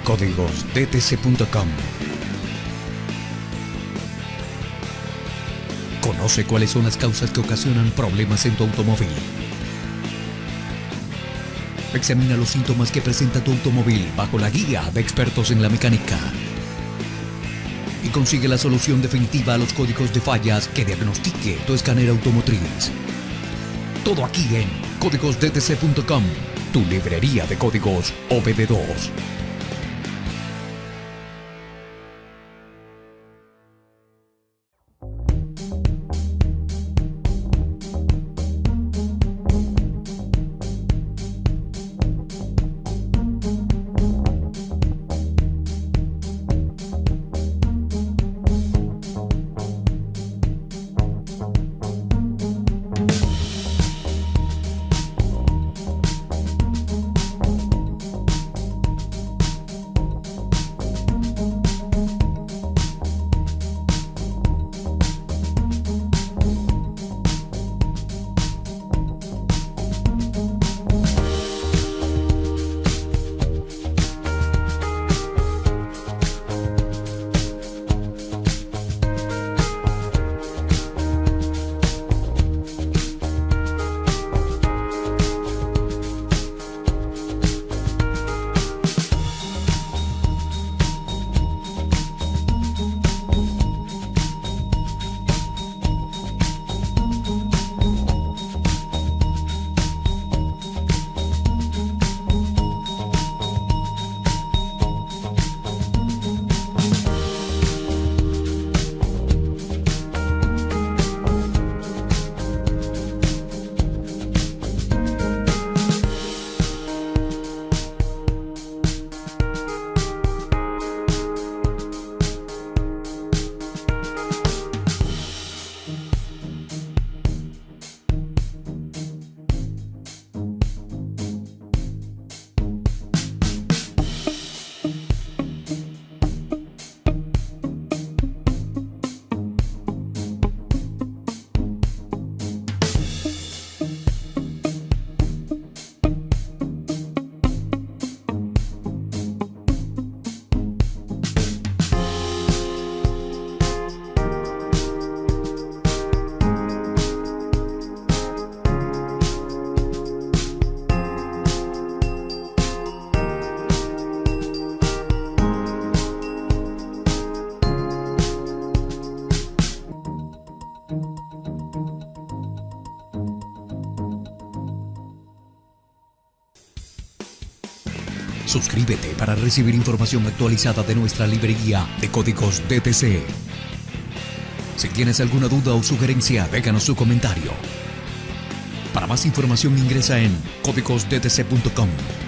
códigosdtc.com. Conoce cuáles son las causas que ocasionan problemas en tu automóvil. Examina los síntomas que presenta tu automóvil bajo la guía de expertos en la mecánica. Y consigue la solución definitiva a los códigos de fallas que diagnostique tu escáner automotriz. Todo aquí en códigosdtc.com, tu librería de códigos OBD2. Suscríbete para recibir información actualizada de nuestra librería de códigos DTC. Si tienes alguna duda o sugerencia, déjanos su comentario. Para más información ingresa en códigosdtc.com.